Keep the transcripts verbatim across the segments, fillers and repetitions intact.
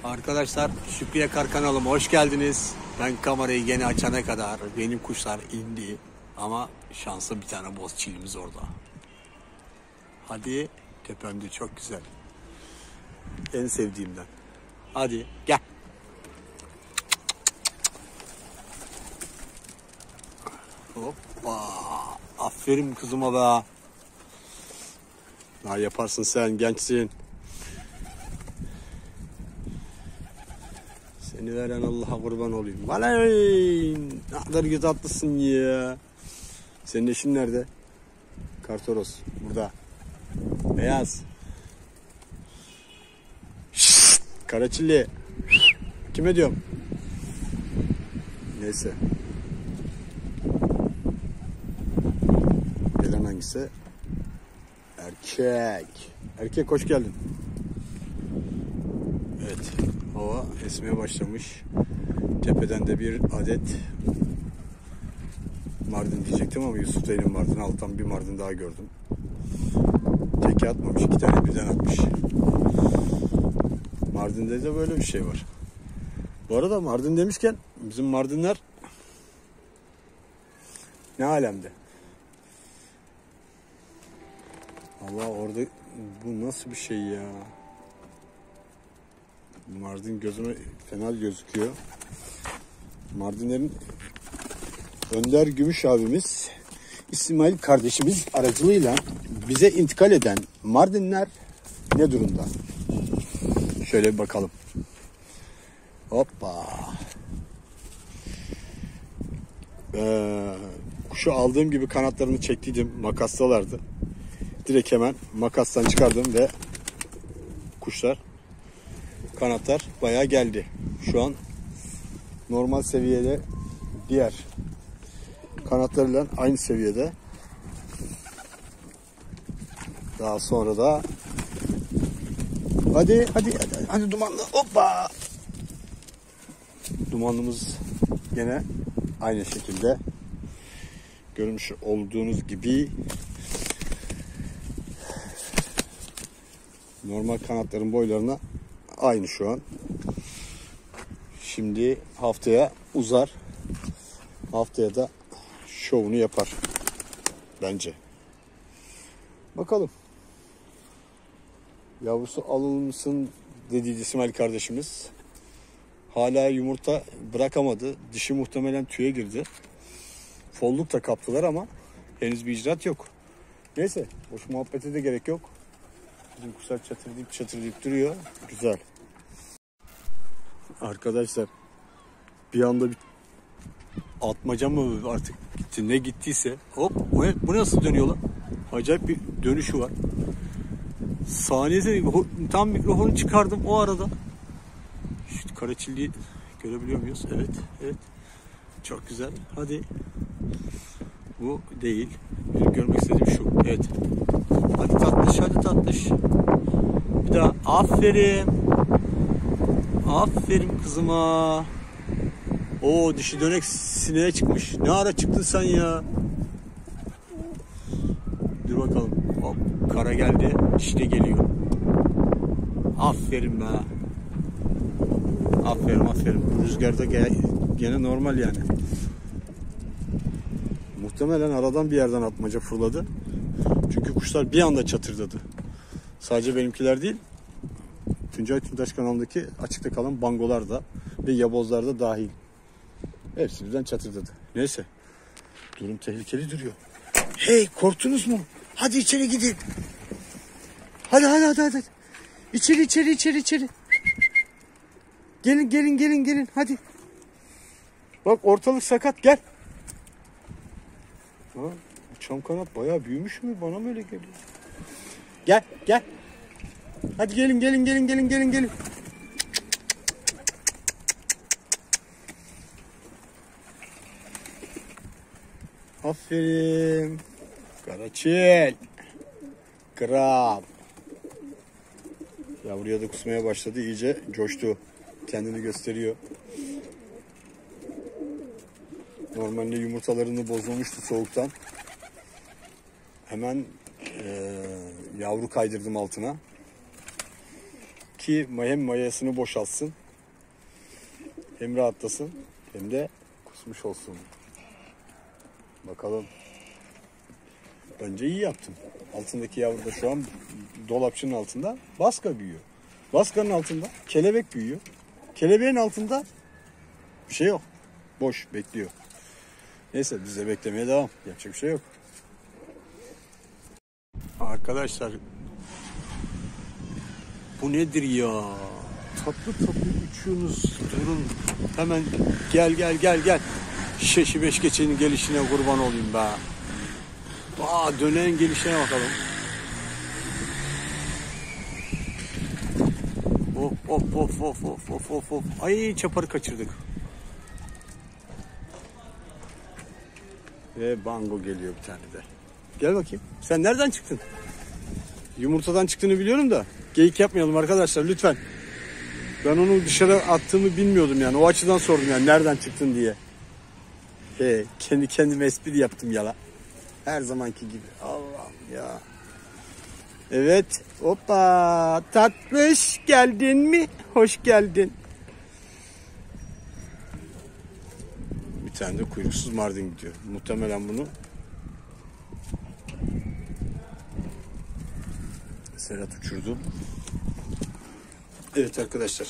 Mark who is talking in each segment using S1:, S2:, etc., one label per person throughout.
S1: Arkadaşlar Şükrü Yakar kanalıma hoş geldiniz. Ben kamerayı yeni açana kadar benim kuşlar indi. Ama şanslı bir tane boz çilimiz orada. Hadi tepemde çok güzel. En sevdiğimden. Hadi gel. Hoppa. Aferin kızıma be. Daha yaparsın sen, gençsin. Seni veren Allah'a kurban olayım. Valay! Ne kadar güzel tatlısın ya. Senin eşin nerede? Kartoros. Burada. Beyaz. Şşt! Karaçilli. Kime diyorum? Neyse. Gelen hangisi? Erkek. Erkek hoş geldin. Evet. Hava esmeye başlamış. Tepeden de bir adet Mardin diyecektim ama Yusuf Bey'in Mardin. Alttan bir Mardin daha gördüm. Teke atmamış. iki tane birden atmış. Mardin'de de böyle bir şey var. Bu arada Mardin demişken bizim Mardinler ne alemde. Allah orada bu nasıl bir şey ya. Mardin gözüme fena gözüküyor. Mardinlerin Önder Gümüş abimiz, İsmail kardeşimiz aracılığıyla bize intikal eden Mardinler ne durumda? Şöyle bir bakalım. Hoppa. Ee, kuşu aldığım gibi kanatlarını çektiydim. Makastalardı. Direkt hemen makastan çıkardım ve kuşlar, kanatlar bayağı geldi. Şu an normal seviyede, diğer kanatlarıyla aynı seviyede. Daha sonra da hadi hadi hadi, hadi dumanlı, hoppa. Dumanlımız yine aynı şekilde görmüş olduğunuz gibi normal kanatların boylarına aynı şu an. Şimdi haftaya uzar. Haftaya da şovunu yapar. Bence. Bakalım. Yavrusu alınmışsın dediği İsmail kardeşimiz. Hala yumurta bırakamadı. Dişi muhtemelen tüye girdi. Folluk da kaptılar ama henüz bir icraat yok. Neyse. Boş muhabbete de gerek yok. Bizim kuşlar çatırdayıp çatırdayıp duruyor. Güzel. Arkadaşlar bir anda bir atmaca mı artık gitti, ne gittiyse hop, bu nasıl dönüyor lan? Acayip bir dönüşü var. Saniyede tam mikrofonu çıkardım o arada. Şu karaçilliyi görebiliyor muyuz? Evet, evet. Çok güzel. Hadi. Bu değil. Benim görmek istediğim şu. Evet. Hadi tatlış, hadi tatlış. Bir daha. Aferin. Aferin kızıma. Oo, dişi dönek sineğe çıkmış. Ne ara çıktın sen ya? Dur bakalım. Hop, kara geldi. Dişi de geliyor. Aferin be. Aferin aferin. Rüzgarda gene normal yani. Muhtemelen aradan bir yerden atmaca fırladı. Çünkü kuşlar bir anda çatırdadı. Sadece benimkiler değil. Tuncay Tüntaş kanalındaki açıkta kalan bangolar da ve yabozlar da dahil. Hepsi birden çatırdadı. Neyse. Durum tehlikeli duruyor. Hey, korktunuz mu? Hadi içeri gidin. Hadi hadi hadi hadi. İçeri içeri içeri içeri. Gelin gelin gelin gelin hadi. Bak ortalık sakat, gel. Ha, çam kanat bayağı büyümüş mü? Bana mı öyle geliyor? Gel gel. Hadi gelin gelin gelin gelin gelin gelin. Aferin. Karaçil. Kral. Yavruya da kusmaya başladı. İyice coştu. Kendini gösteriyor. Normalde yumurtalarını bozulmuştu soğuktan. Hemen e, yavru kaydırdım altına. ki hem mayasını boşaltsın, hem rahatlasın, hem de kusmuş olsun. Bakalım. Bence iyi yaptım. Altındaki yavru da şu an dolapçının altında baska büyüyor. Baskanın altında kelebek büyüyor. Kelebeğin altında bir şey yok. Boş bekliyor. Neyse biz de beklemeye devam. Yapacak bir şey yok. Arkadaşlar bu nedir ya? Tatlı tatlı uçuyorsunuz. Durun. Hemen gel gel gel gel. Şeşi beş geçenin gelişine kurban olayım be. Aa, dönen gelişine bakalım. Of of of of of of of of. Ay, çaparı kaçırdık. Ve bango geliyor bir tane de. Gel bakayım. Sen nereden çıktın? Yumurtadan çıktığını biliyorum da geyik yapmayalım arkadaşlar lütfen. Ben onu dışarı attığımı bilmiyordum yani. O açıdan sordum yani nereden çıktın diye. He, kendi kendime espri yaptım yala. Her zamanki gibi. Allah'ım ya. Evet. Hoppa. Tatlış geldin mi? Hoş geldin. Bir tane de kuyruksuz mardin gidiyor. Muhtemelen bunu Serhat uçurdu. Evet arkadaşlar.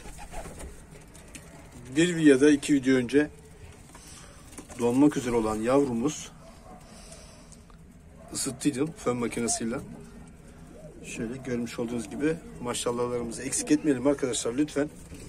S1: Bir ya da iki video önce doğmak üzere olan yavrumuz ısıttıydım fön makinesiyle. Şöyle görmüş olduğunuz gibi maşallahlarımızı eksik etmeyelim arkadaşlar lütfen.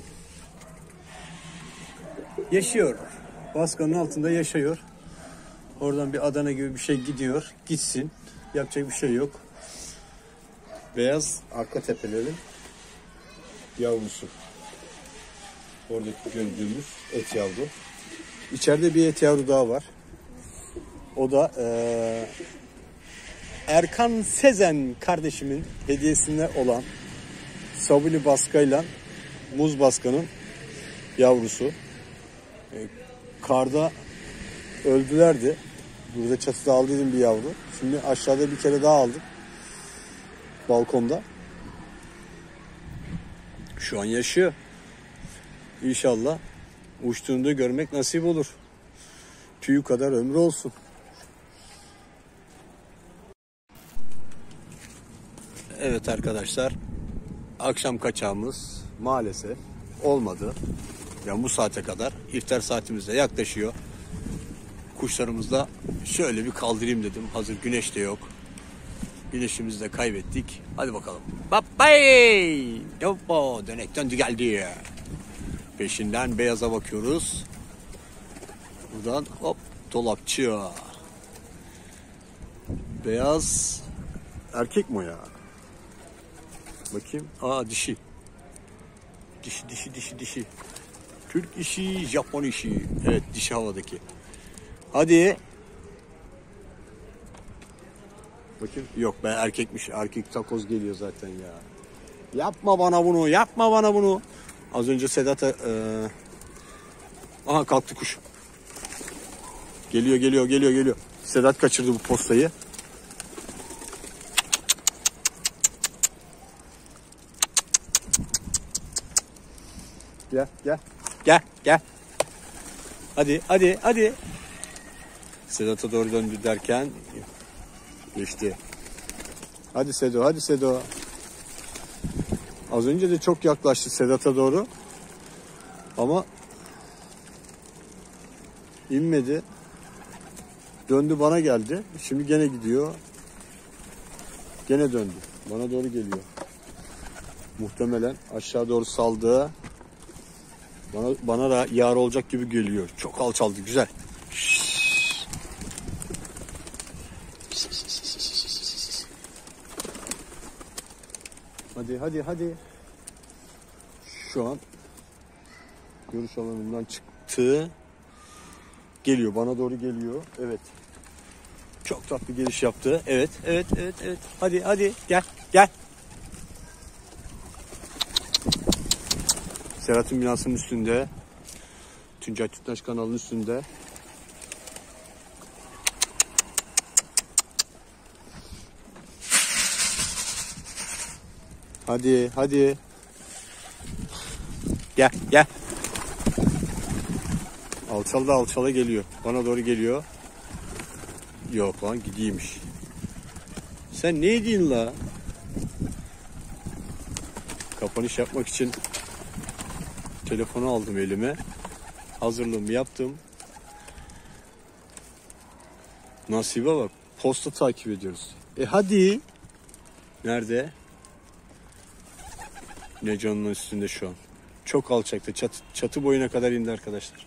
S1: Yaşıyor. Baskanın altında yaşıyor. Oradan bir Adana gibi bir şey gidiyor. Gitsin. Yapacak bir şey yok. Beyaz arka tepelerin yavrusu. Oradaki gördüğümüz et yavru. İçeride bir et yavru daha var. O da ee, Erkan Sezen kardeşimin hediyesinde olan Sabuni Baska'yla Muz Baska'nın yavrusu. E, karda öldülerdi. Burada çatıda aldıydım bir yavru. Şimdi aşağıda bir kere daha aldım. Balkonda. Şu an yaşıyor. İnşallah uçtuğunda görmek nasip olur. Tüyü kadar ömrü olsun. Evet arkadaşlar. Akşam kaçağımız maalesef olmadı. Yani bu saate kadar iftar saatimiz de yaklaşıyor. Kuşlarımızı da şöyle bir kaldırayım dedim. Hazır güneş de yok. Güneşimizi de kaybettik. Hadi bakalım. Bye. Hoppa, dönek döndü geldi. Peşinden beyaza bakıyoruz. Buradan hop dolapçı. Beyaz erkek mi o ya? Bakayım. Aa, dişi. Dişi dişi dişi dişi. Türk işi, Japon işi. Evet, dişi havadaki. Hadi. Bakayım. Yok be, erkekmiş. Erkek takoz geliyor zaten ya. Yapma bana bunu. Yapma bana bunu. Az önce Sedat'a e... aha, kalktı kuş. Geliyor geliyor geliyor geliyor. Sedat kaçırdı bu postayı. Gel gel. Gel gel. Hadi hadi hadi. Sedat'a doğru döndü derken geçti. Hadi Sedo, hadi Sedo. Az önce de çok yaklaştı Sedat'a doğru. Ama inmedi. Döndü, bana geldi. Şimdi gene gidiyor. Gene döndü. Bana doğru geliyor. Muhtemelen aşağı doğru saldı. Bana, bana da yar olacak gibi geliyor. Çok alçaldı. Güzel. Hadi hadi hadi. Şu an görüş alanından çıktı. Geliyor. Bana doğru geliyor. Evet. Çok tatlı geliş yaptı. Evet. Evet. Evet. Evet. Hadi hadi. Gel. Gel. Serhat'ın binasının üstünde. Tuncay Tüttaş kanalının üstünde. Hadi hadi. Gel gel. Alçal da alçala geliyor. Bana doğru geliyor. Yok lan, gidiymiş. Sen ne diyorsun la? Kapanış yapmak için telefonu aldım elime. Hazırlığımı yaptım. Nasibe bak. Posta takip ediyoruz. E hadi. Nerede? Necan'ın üstünde şu an. Çok alçakta. Çatı, çatı boyuna kadar indi arkadaşlar.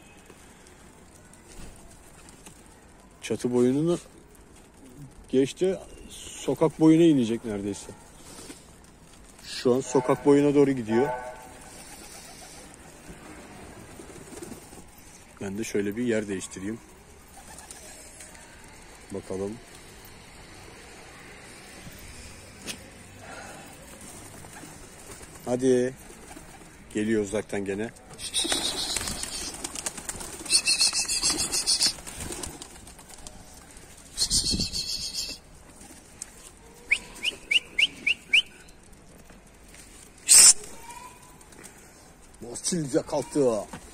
S1: Çatı boyunu geçti. Sokak boyuna inecek neredeyse. Şu an sokak boyuna doğru gidiyor. Ben de şöyle bir yer değiştireyim. Bakalım. Hadi. Geliyor uzaktan gene. Bozçilli kalktı.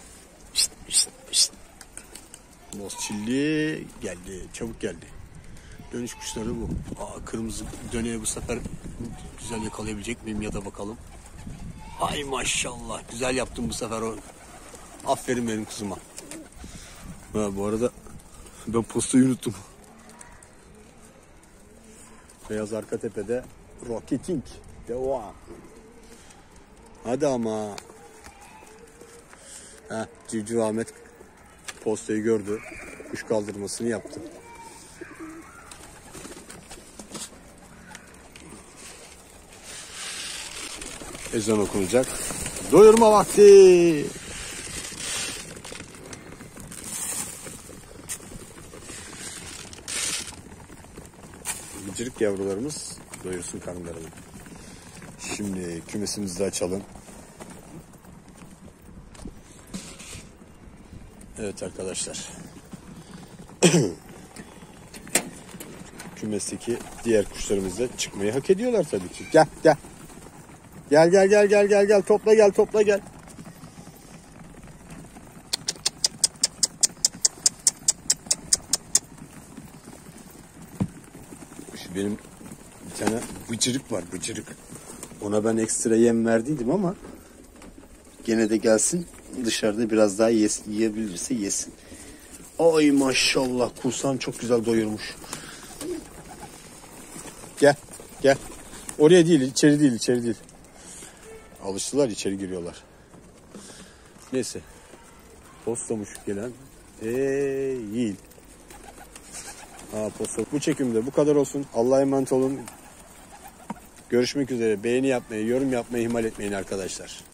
S1: Bozçilli geldi. Çabuk geldi. Dönüş kuşları bu. Aa, kırmızı döneye bu sefer güzel yakalayabilecek miyim ya da bakalım. Ay maşallah. Güzel yaptım bu sefer o. Aferin benim kızıma. Ha, bu arada ben postayı unuttum. Beyaz arka tepede Rocketing. Devam. Hadi ama. Heh, Civciv Ahmet postayı gördü. Kuş kaldırmasını yaptı. Ezan okunacak. Doyurma vakti. Bıcırık yavrularımız doyursun karınlarını. Şimdi kümesimizi de açalım. Evet arkadaşlar. Kümesteki diğer kuşlarımız da çıkmayı hak ediyorlar tabii ki. Gel gel. Gel gel gel gel gel gel topla gel topla gel. Şu benim bir tane bıcırık var, bıcırık. Ona ben ekstra yem verdiydim ama gene de gelsin, dışarıda biraz daha yesin, yiyebilirse yesin. Ay maşallah, kursan çok güzel doyurmuş. Gel gel. Oraya değil, içeri değil, içeri değil. Alıştılar, içeri giriyorlar. Neyse. Postamış gelen. Eee yiyin. Ha, posta. Bu çekimde bu kadar olsun. Allah'a emanet olun. Görüşmek üzere. Beğeni yapmayı, yorum yapmayı ihmal etmeyin arkadaşlar.